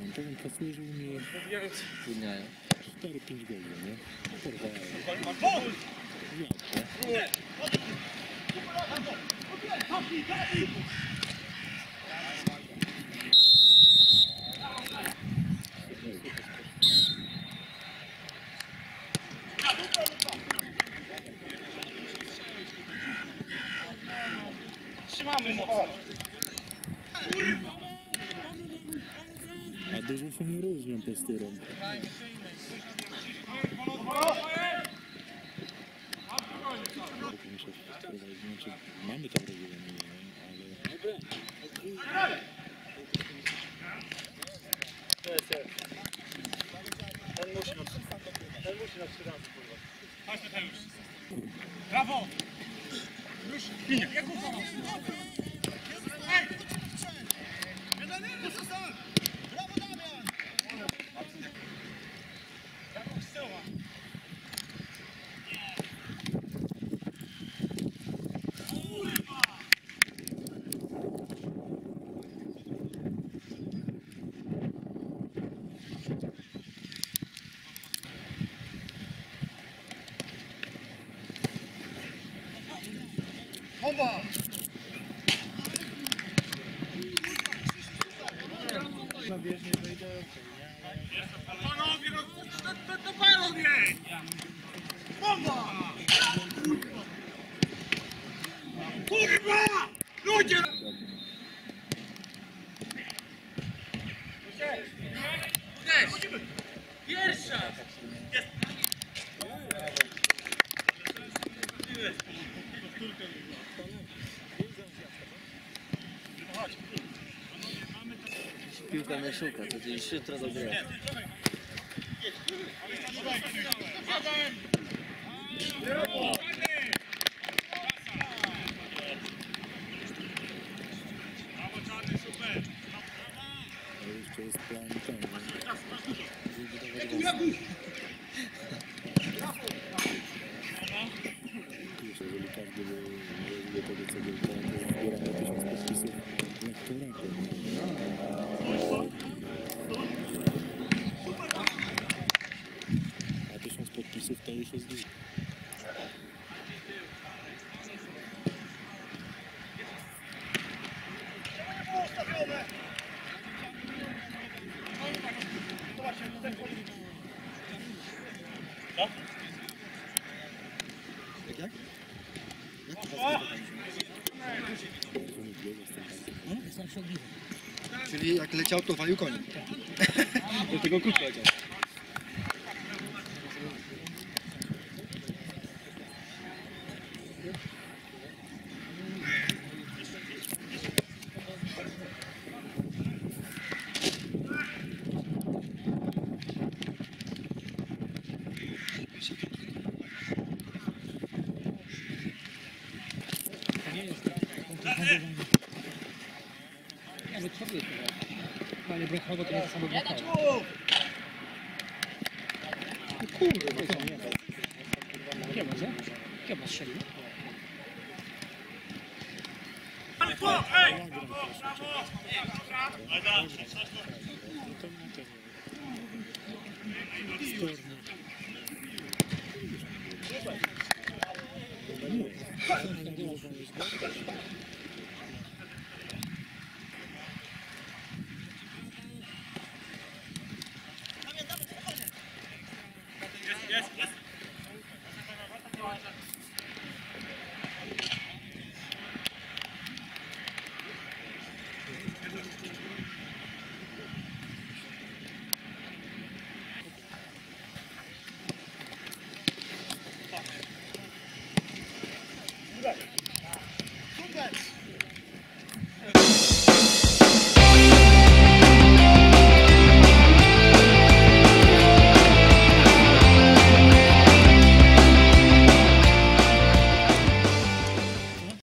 Powiem, pasuje, że umie... Zmieniają. 4-5 goli, nie? Porwają. Trzymamy mu. A dużo się nie różnią postyrą. Muszę wprowadzić, znaczy mamy tam regulaminy, ale... Ten musi na 3 razy. Chodź tutaj już. Brawo! Już! Jakub! Brawo, Damian! Jakub z tyłu. Bomba! Zabieżnie wejdę. Panowie, to panowie! Bomba! Kurwa! Ludzie! Pierwsza! Piłka mnie szuka, to gdzieś jutro dogra. Ale jeszcze jest plan ten, jeżeli każdy by tego co był plan, to zbieramy 1000 podpisów lekko. A 1000 podpisów to już jest dużo. Jak? Czyli jak leciał, to walił konie. Do tego krótko leciał. Ale co wie to? Panie Brechowo to nie to samo Brechowo. Kurde, to co? Kieba, co? Kieba strzelił. Storm